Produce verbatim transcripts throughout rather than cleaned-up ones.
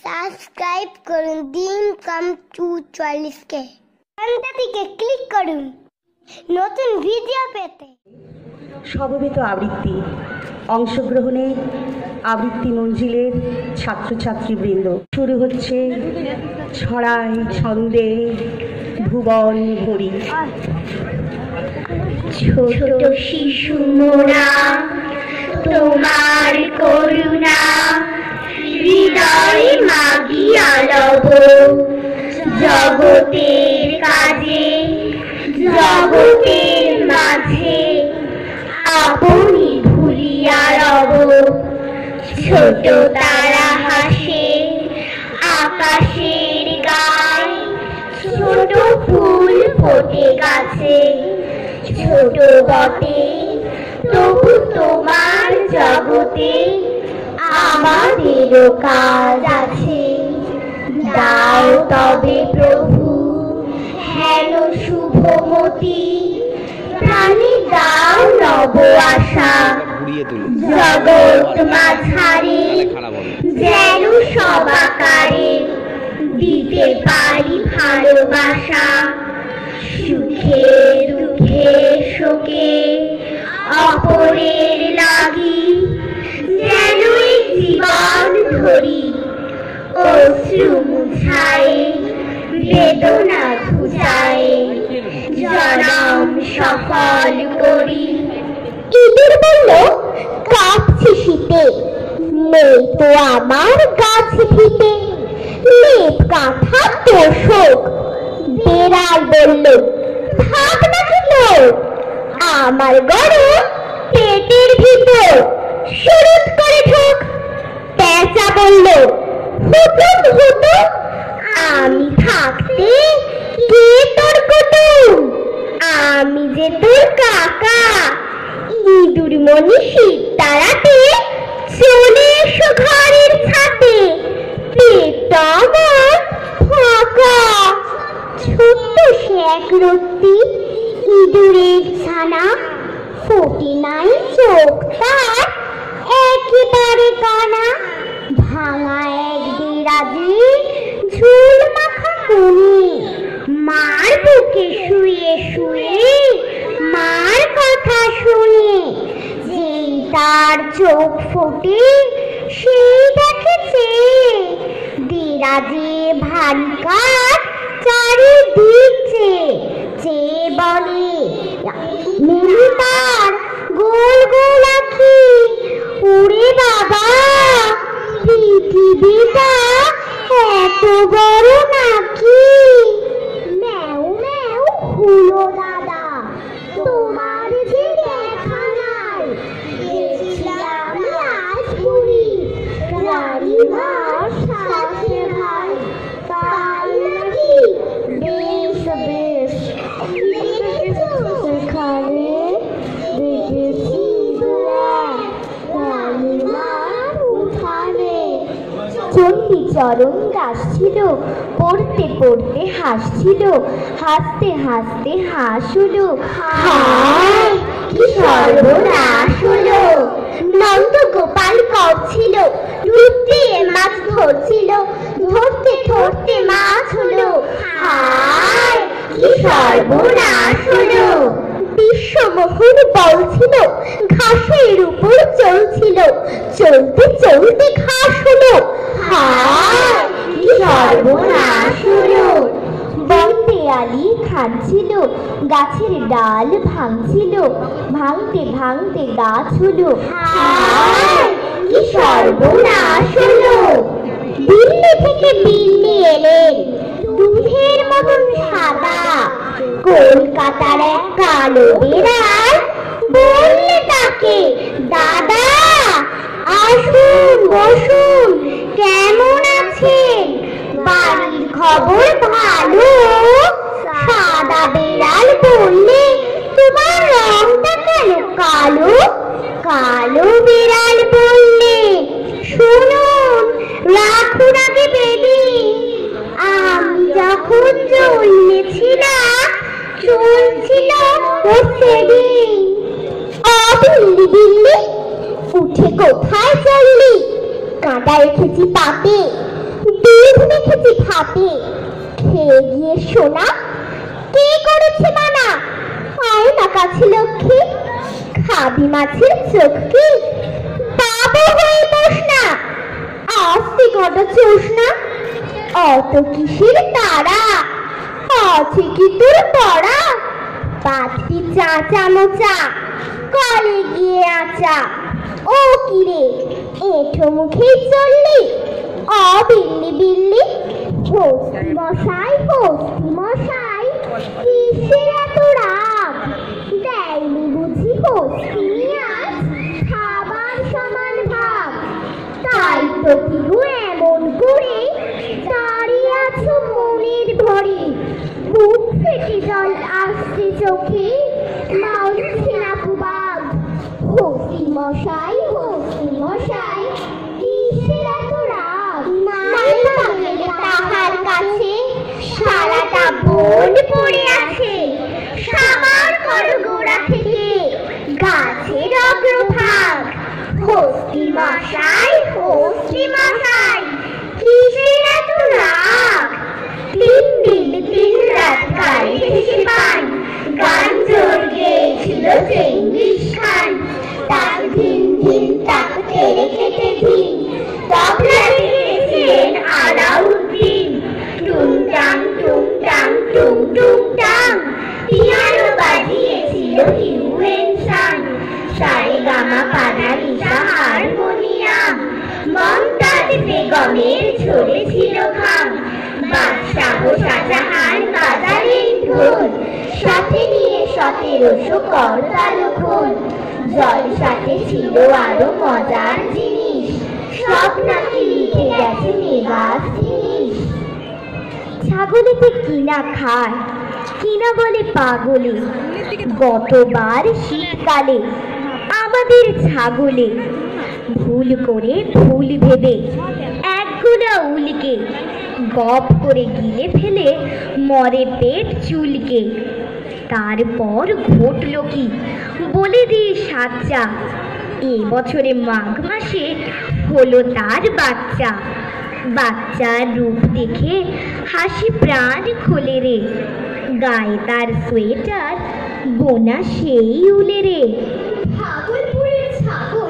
Subscribe করুন ডিম কম two চল্লিশ কে ঘন্টাটিকে ক্লিক করুন নতুন ভিডিও পেতে। সমবেত আবৃত্তি অংশগ্রহণে আবৃত্তি মঞ্জিলের ছাত্রছাত্রীবৃন্দ। শুরু হচ্ছে ছড়ায় ছন্দে ভুবন ভরি। ছোট শিশু মোরা তোমার করুণা হৃদয়ে মাগিয়া লব, জগতের কাজে জগতের মাঝে আপনি ভুলিয়া রব। ছোট তারা হাসে আকাশের গায়ে, ছোট ফুল ফোটে গাছে, ছোট বটে তবু তোমার জগতে আমাদেরও কাজ আছে। দাও তবে প্রভু হেন শুভমতি, প্রাণী দাও নব আশা, জগৎ মাঝারে যেন সবাকারে দিতে পারি ভালোবাসা। সুখে দুঃখে শোকে অপরের লাগি যেন জীবন ধরি, অশ্রু মুছায়ে বেদনা ঘুচায়ে জনম সফল করি। ইঁদুর বলল কাঁপছি শীতে, নেই তো আমার গাছ ভিতে, লেপ কাঁথা তোষক। বেড়াল বলল থাক নাকি তোর, আমার গরম পেটের ভিতর, শুরুত করে ঢোক। পেঁচা বলল হুতুম হুতুম, আমি থাকতে কে তোর কুটুম, আমি যে তোর কাকা। ইঁদুর মনি শীত তাড়াতে চলে এসো ঘরের ছাদে, পেটটা আমার ফাঁকা। ছোট্ট সে এক রত্তি ইঁদুরের ছানা, ফোটে নাই চোখ তার একেবারে কানা। ভাঙা এক দেরাজে ঝুল মাখা কোণে, মার বুকে শুয়ে শুয়ে মার কথা শুনে, যেই তার চোখ ফোটে সেই দেখেছে দেরাজে ভারী কাঠ চারিদিক চেয়ে চেয়ে বলে মেলি তার গোল গোল আঁখি, ওরে বাবা পৃথিবীটা এত বড় নাকি। ম্যাও ম্যাও হলো দাদা তোমার যে দেখা নাই, গেছিলাম রাজপুরী রানীমার সাথে ভাই, তাই নাকি? বেশ বেশ সেখানে দেখেছি রানীমার উঠানে। চণ্ডীচরণ গাছছিল, পড়তে পড়তে হাসছিল, হাসতে হাসতে হাসলো। হায় কি সর্বনাশ হলো, নন্দ গোপাল করছিল, ডুব দিয়ে মাছ ধরছিল, ধরতে ধরতে মাছ হলো। হায় কি সর্বনাশ হলো, বিশ্বমোহন বলছিল, ঘাসের উপর চলছিল, চলতে চলতে ঘাস হলো। হায় কি সর্বনাশ হলো, বন্দে আলী খাচ্ছিল, গাছের ডাল ভাঙছিল, ভাঙতে ভাঙতে গাছ হলো। হায় কি সর্বনাশ হলো, দিল্লি থেকে দিল্লি এলেন দুধের মতন সাদা, কলকাতার এক কালো বেড়াল বললে তাকে দাদা আসুন বসুন, কেমন আছেন, বাড়ির খবর ভালো। সাদা বেড়াল বললে তোমার রংটা কেন কালো। কালো বেড়াল বললে শুনুন রাখুন আগে বেদি, আমি যখন চলছিলাম চলছিল ও সেদিন। অবিল্লি বিল্লি উঠে কোথায় চললি, কাঁটা রেখেছি পাতে, দুধ মেখেছি ভাতে, খেয়ে গিয়ে শোনা, কে করেছে মানা? আয় না কাছে লক্ষ্মী, খাবি মাছের চোখকে, বাবু হয়ে বস না, আসতে কটা চোষ না। অত কিসের তারা, আছে কি তোর পড়া? পাত্রি চা চামচা, কলে গিয়ে আচা। ও কিরে, এঁঠো মুখে চললি, অ বিল্লি বিল্লি। হস্তি মশাই, হস্তি মশাই, কিসের এত রাগ? দেয়নি বুঝি হস্তি আজ খাবার সমান ভাগ? তাই তো কি গো এমন করে দাঁড়িয়ে আছো মনের ভরে? বুক ফেটে জল আসছে চোখে, মাউছে না কুবাব। হস্তি মশাই, হস্তি মশাই, কিসের এত রাগ? নাই বাঙালি তাহার কাছে, সারাটা বন পড়ে আছে। সামার কর গোড়া থেকে গাছের অগ্রভাগ। হস্তি মশাই, হস্তি মশাই, কিসের এত রাগ? তিন দিন তিন রাত কালে শেষে পান, গান জোর গেয়েছিল চেঙ্গিস খান। তাক ধিন ধিন তাক তেরে কেটে ধিন, তবলা গেয়েছিলেন আলাউদ্দিন। টুংটাং টুংটাং টুং টুংটাং, পিয়ানো বাজিয়েছিল হিউয়েন সাং। সারে গামা পানা নিশা হারমোনিয়াম, মমতাজ বেগমের ঝরেছিল ঘাম। বাদশাহ শাহজাহান বাজারের ঢোল, সাথে নিয়ে সতেরোশো করতাল খোল। জলসাতে ছিল আরো মজার জিনিস, সব নাকি লিখে গেছে নেগাস জিনিস। ছাগলেতে কিনা খায়, কিনা বলে পাগলে, গতবার শীতকালে আমাদের ছাগলে ভুল করে ভুল ভেবে একগুলা উলকে গপ করে গিলে ফেলে মরে পেট চুলকে। তারপর ঘটল কি বলে দিয়ে সাচ্চা, এ বছরে মাঘ মাসে হলো তার বাচ্চা। বাচ্চার রূপ দেখে হাসি প্রাণ খোলে রে, গায়ে তার সোয়েটার বোনা সেই উলে রে। ভাগলপুরের ছাগল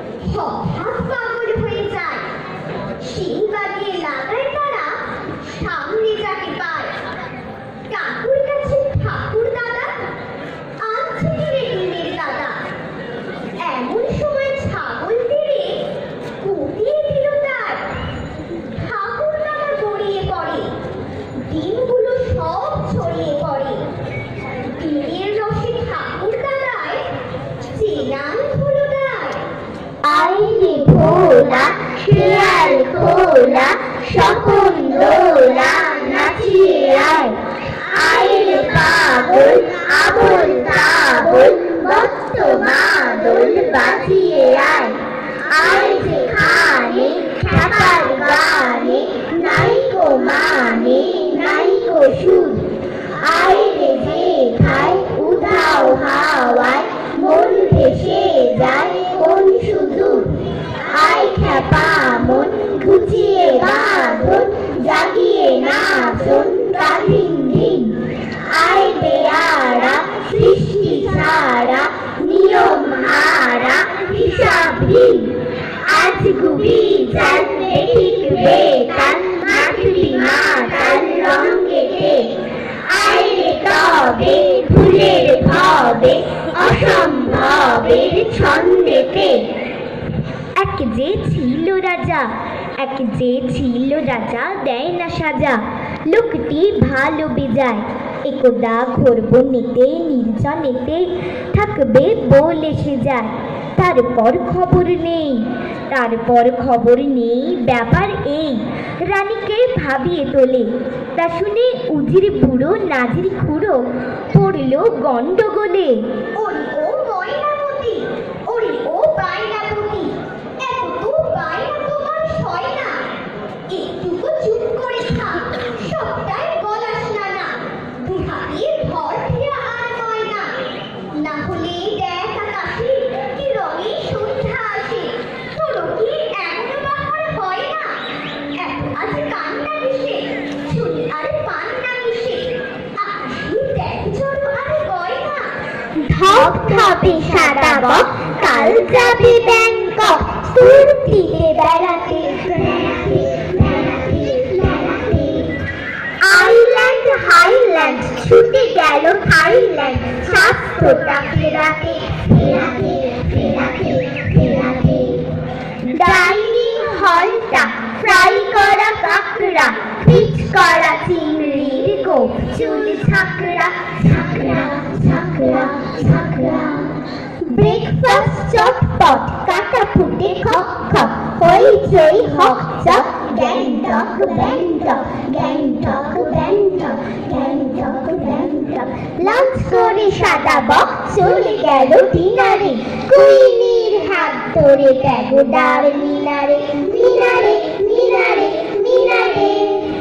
হঠাৎ পাগল হয়ে যায়, শিং বাগিয়ে লাগায় তারা সামনে যাকে পায়। ঠাকুর কাছে ঠাকুর দাদা, আনছে রে দিনের দাদা। এমন সময় ছাগল তেড়ে কুপিয়ে দিল তার। ঠাকুর দাদা গড়িয়ে পড়ে, ডিমগুলো সব ছড়িয়ে পড়ে। ডিমের রসে ঠাকুর দাদায় চেনান হলো দায়। আইলে ভোলা খেয়াল খোলা, সকল দোলা নাচিয়ে আয়। আইলে পাগল আবল তাবল, মত্ত মাদল বাজিয়ে আয়। আয় যেখানে খ্যাপার গানে, নাইকো মানে নাইকো সুর। আয় রে যেথায় উধাও হাওয়ায়, মন ভেসে যায় কোন সুদূর। আয় খ্যাপা মন ঘুচিয়ে বাঁধন, জাগিয়ে নাচন কাধিন দিন। আয় বেয়ারা সৃষ্টি ছাড়া, নিয়ম হারা হিসাবহীন। আজ গুবি চাল ঠিক বেতাল, মাতৃ মাতাল রঙেতে। আয় রে তবে ফুলের ভবে, অসম্ভবের ছন্দেতে। এক যে ছিল রাজা, এক যে ছিল রাজা, দেয় না সাজা, লোকটি ভালো বেজায়। একদা ঘোর বনেতে নির্জনেতে থাকবে বলে সে যায়। তারপর খবর নেই, তারপর খবর নেই, ব্যাপার এই। রানীকে ভাবিয়ে তোলে, তা শুনে উজির বুড়ো নাজির খুড়ো পড়ল গন্ডগোলে। ওরে ও ময়নামতি, ওরে ও বায়নামতি, এত বায়না তোমার সয় না। একটুকু চুপ করে থাক, সবটাই বলাস না না। দুহাতির ভর ফিরা আর ময়না, না হলে দেখ আকাশে কি রঙে সন্ধ্যা আসে। তোর কি এমন ব্যাপার হয় না? এত আজ কান্না হবে সাদা বক, কাল যাবে ব্যাংকক তুর্কিতে বেড়াতে। আইল্যান্ড হাইল্যান্ড ছুটে গেল থাইল্যান্ড স্বাস্থ্যটা ফেরাতে ফেরাতে ফেরাতে ফেরাতে। ডাইনিং হলটা ফ্রাই করা কাঁকড়া, পিচ করা চিংড়ির গোপ চুল ছাকড়া ছাকড়া ছাকড়া ছাকড়া। ব্রেকফাস্ট চটপট কাটা ফুটে খক খক, হইচই হক চক গ্যাংটক ব্যাংটক গ্যাংটক ব্যাংটক গ্যাংটক ব্যাংটক। লাঞ্চ করে সাদা বক চলে গেল ডিনারে, কুইনির হাত ধরে প্যাগোডার মিনারে মিনারে মিনারে মিনারে।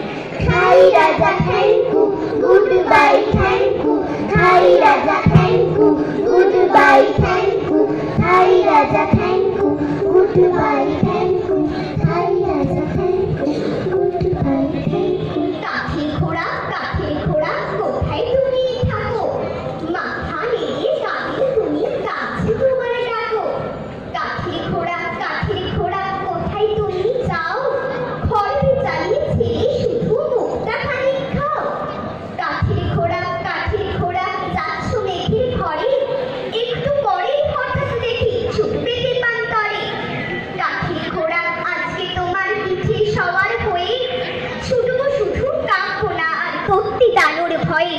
থাই রাজা থ্যাংকু গুড বাই থ্যাংকু, থাই রাজা থ্যাংকু গুড বাই থ্যাংকু, থাই রাজা থ্যাংকু গুড বাই থ্যাংকু, থাই রাজা থ্যাংকু গুড বাই থ্যাংকু। কাঠের ঘোড়া কাঠের ঘোড়া কোথায় তুমি থাকো, মাথা নেড়ে কাঁধে তুমি কাছে তোমার ডাকো। কাঠের ঘোড়া কাঠের ঘোড়া কোথায় তুমি যাও, খড়ে চালিয়ে ছেড়ে শুধু মুখটা খানিক খাও। কাঠের ঘোড়া কাঠের ঘোড়া যাচ্ছ মেঘের ঘরে, একটু পরেই হঠাৎ দেখি ছুটবে দেবান্তরে। কাঠের ঘোড়া আজকে তোমার পিঠে সওয়ার হয়ে, ছুটবো শুধু কাঁপো না আর কর্তি দানুর ভয়ে।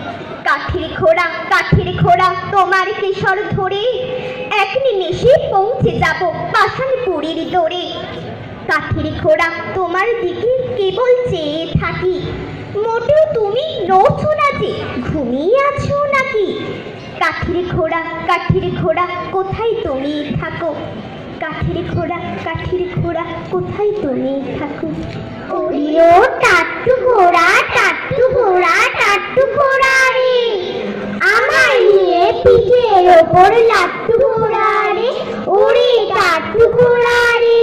কাঠের ঘোড়া কাঠের ঘোড়া তোমার কেশর ধরে, এক নিমেষে পৌঁছে যাব পাষাণপুরীর দোরে। কাঠের ঘোড়া তোমার দিকে কেবল চেয়ে থাকি, মোটেও তুমি নড়ছো না যে, ঘুমিয়ে আছো নাকি। কাঠের ঘোড়া কাঠের ঘোড়া কোথায় তুমি থাকো, কাঠের ঘোড়া কাঠের ঘোড়া কোথায় তুমি থাকো। ওরিও টাট্টু ঘোড়া টাট্টু ঘোড়া টাট্টু ঘোড়া রে, আমায় নিয়ে পিঠের ওপর লাট্টু ঘোড়া রে। ওরে টাট্টু ঘোড়া রে,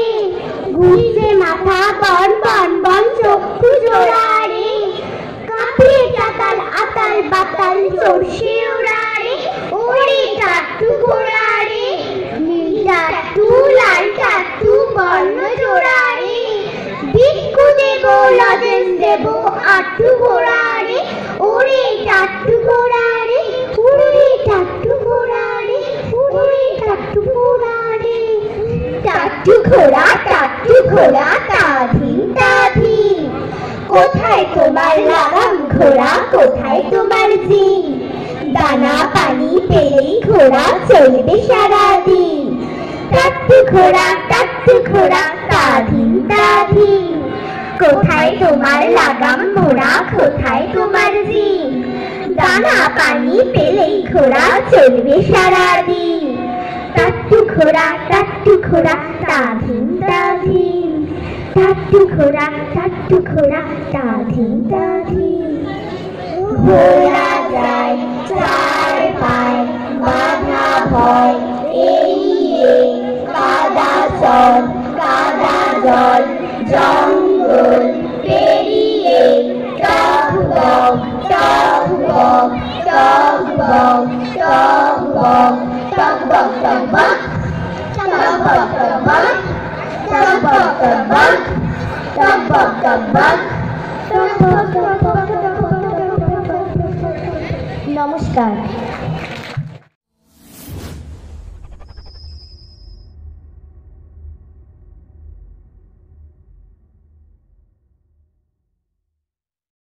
ঘুরছে মাথা বন বন বন চক্ষু জোড়া রে। কাঁপে চাতাল আতাল বাতাল চড়ছে ওরা রে। ওরে টাট্টু ঘোড়া রে, নীল টাট্টু লাল টাট্টু বর্ণ জোড়া রে। ভিক্ষু দেব লজেন দেব আট্টু ঘোড়া রে। ওরে টাট্টু ঘোড়া রে, ওরে টাট্টু ঘোড়া রে, ওরে টাট্টু ঘোড়া রে। টাট্টু ঘোড়া টাট্টু ঘোড়া তাধিন তাধিন, কোথায় তোমার লাগাম ঘোড়া কোথায় তোমার জিন। দানা পানি পেলেই ঘোড়া চলবে সারাদিন। টাট্টু ঘোড়া টাট্টু ঘোড়া তাধিন তাধিন, কোথায় তোমার লাগাম মোড়া কোথায় তোমার জিন। দানা পানি পেলেই ঘোড়া চলবে সারাদিন। টাট্টু ঘোড়া টাট্টু ঘোড়া তাধিন তাধিন, টাট্টু ঘোড়া টাট্টু ঘোড়া তাধিন তাধিন। ঘোড়া যায় চার পায় বাধা ভয় এড়িয়ে, কাদা চল কাদা জল জঙ্গল পেরিয়ে। টক বক টক বক টক বক টক বক টক বক টক বক টক বক টক বক টক বক টক বক টক বক টক বক টক বক টক বক। নমস্কার।